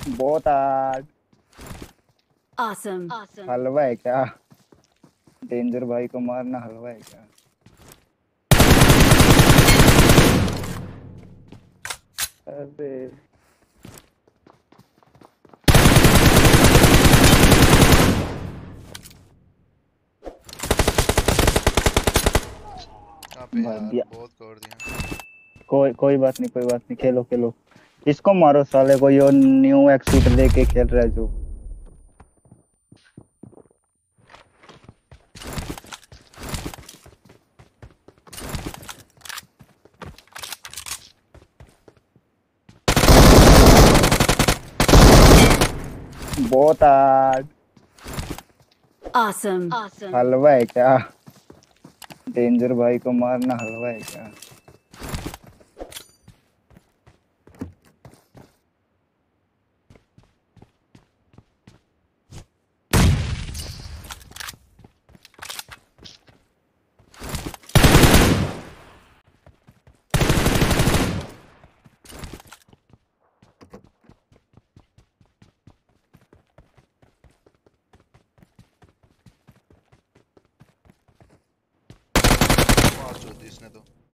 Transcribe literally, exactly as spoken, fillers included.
बहुत hard. Awesome. Awesome. हलवा है क्या? डेंजर भाई को मारना हलवा है क्या? अरे अबे मार यार दिया। बहुत कर दिया। कोई कोई बात नहीं, कोई बात नहीं, खेलो खेलो। इसको मारो साले को, यो न्यू एक्सूट लेके खेल रहा है जो। बहुत हार्ड। Awesome. Awesome. हलवा है क्या? डेंजर भाई को मारना हलवा है क्या? मार चोदी इसने तो।